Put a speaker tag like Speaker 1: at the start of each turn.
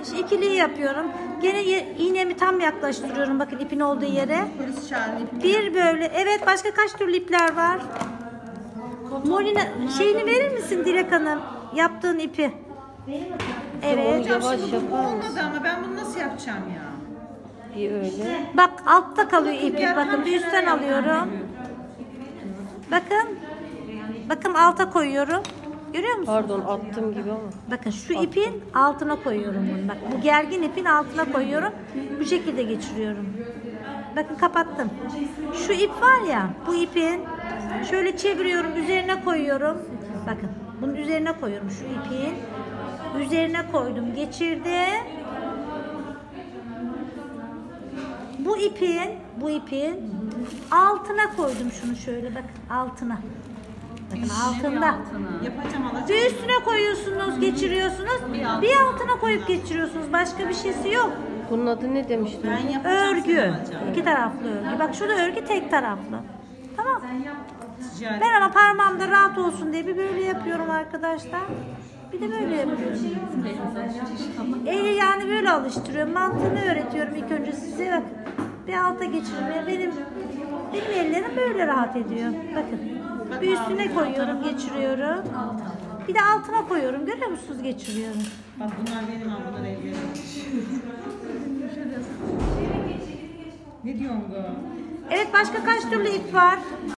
Speaker 1: ikiliyi yapıyorum. Gene iğnemi tam yaklaştırıyorum. Bakın ipin olduğu yere. Bir böyle. Evet, başka kaç türlü ipler var? Molina şeyini verir misin Dilek Hanım? Yaptığın ipi. Evet.
Speaker 2: Hocam
Speaker 3: Yavaş
Speaker 2: şimdi bu
Speaker 3: yapar
Speaker 2: olmadı
Speaker 3: mısın?
Speaker 2: ama ben bunu nasıl yapacağım ya?
Speaker 3: Bir öyle.
Speaker 1: Bak altta kalıyor ipi.
Speaker 2: Diğer
Speaker 1: Bakın
Speaker 2: tam
Speaker 1: bir üstten
Speaker 2: kenara
Speaker 1: alıyorum.
Speaker 2: yapıyorum.
Speaker 1: Bakın. Bakın alta koyuyorum. Görüyor musun?
Speaker 3: Pardon, attım gibi ama.
Speaker 1: Bakın şu ipin altına koyuyorum bunu. Bak bu gergin ipin altına koyuyorum. Bu şekilde geçiriyorum. Bakın kapattım. Şu ip var ya, bu ipin şöyle çeviriyorum, üzerine koyuyorum. Bakın bunun üzerine koyuyorum, şu ipin üzerine koydum, geçirdim. Bu ipin altına koydum şunu, şöyle bakın altına. Bakın altında.
Speaker 2: Yapacağım, alacağım.
Speaker 1: Bir üstüne koyuyorsunuz, geçiriyorsunuz. Bir altına koyup geçiriyorsunuz. Başka bir şeysi yok.
Speaker 3: Bunun adı ne demiştin?
Speaker 2: Ben yapacağım.
Speaker 1: Örgü.
Speaker 2: sen alacaksın.
Speaker 1: İki taraflı örgü. Bak şurada örgü tek taraflı. Tamam.
Speaker 2: Ticaret.
Speaker 1: Ben ama parmağımda rahat olsun diye bir böyle yapıyorum arkadaşlar. Bir de böyle yapıyorum. Eli yani böyle alıştırıyorum. Mantığını öğretiyorum ilk önce size. Bak bir alta geçirmeye. Benim ellerim böyle rahat ediyor. Bakın. Bir üstüne koyuyorum, geçiriyorum. Bir de altına koyuyorum. Görüyor musunuz? Geçiriyorum.
Speaker 2: Bak bunlar benim ama bunlar evlerim. Ne diyorsun bu?
Speaker 1: Evet, başka kaç türlü ip var?